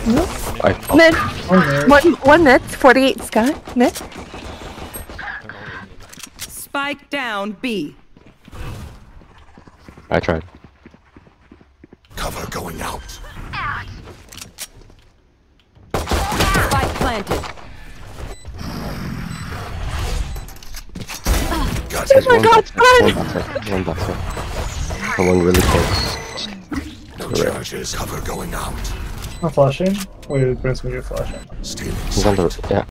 Mid. One mid. 48 Scott. Mid. Spike down B. I tried. Cover going out. Spike planted. Oh my god, One boxer. And one really close. No charges. Cover going out. I'm flashing. Wait, Prince, when you're flashing. Stealing He's on the, sight. yeah.